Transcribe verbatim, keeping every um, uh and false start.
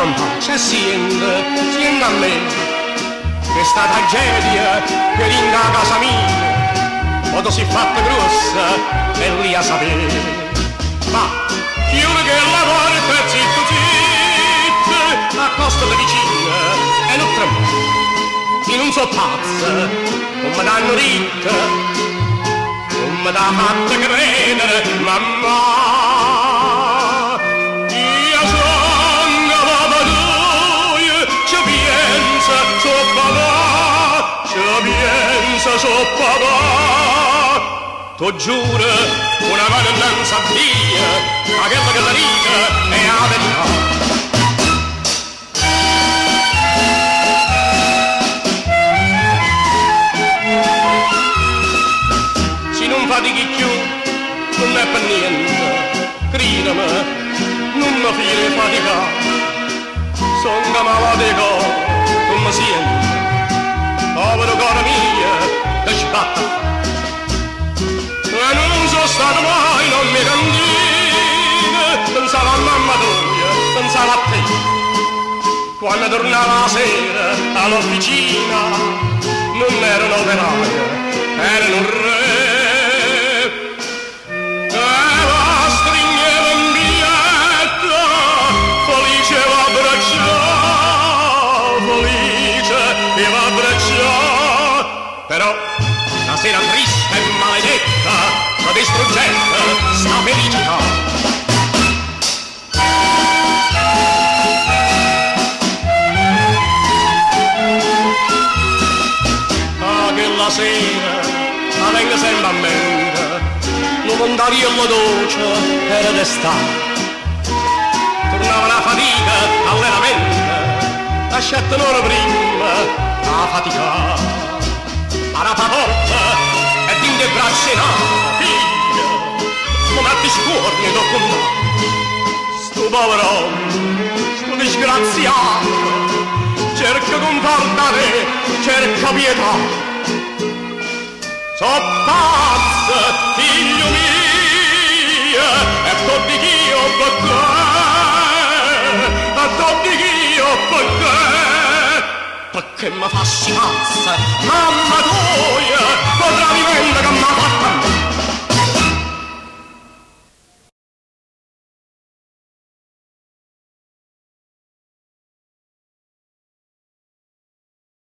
non faccia siente, siente a me questa tragedia che rinda a casa mia, quando si è fatta grossa e lì a sapere. Ma chiunque che la porta zitto zitto, accostati vicino e non tremare. Io non so pazza, non mi danno ricca, non mi dà fatta credere, mamma. Io sono papà tuo, ci pensa, so papà, ci pensa, so papà. Tu giuro, una mano non sa via, ma quella che la vita è la verità. Fatichi più, non è per niente, credimi, non mi fare faticare, sono malatico, non mi sento, povero cuore mio, che sbatta. E non sono stato mai, non mi candide, pensavo a mamma tua, pensavo a te, quando tornava la sera all'officina, non erano operaio, erano un re. Però la sera triste e maledetta sta distruggendo sta felicità. Ah, che la sera la venga sempre a mente, lo montariello dolce era d'estate, tornava la fatica allenamento, lasciate un'ora prima a faticare. Alla porta e din de braccia in figlia, come a discorni e documentare. Sto povero, sto disgraziato, cerca confortare, cerca pietà. So pazza, figlio mio, e tutti chi io perché, e tutti chi io perché. Perché mi fa pazza, mamma tua, potrà vivere che mi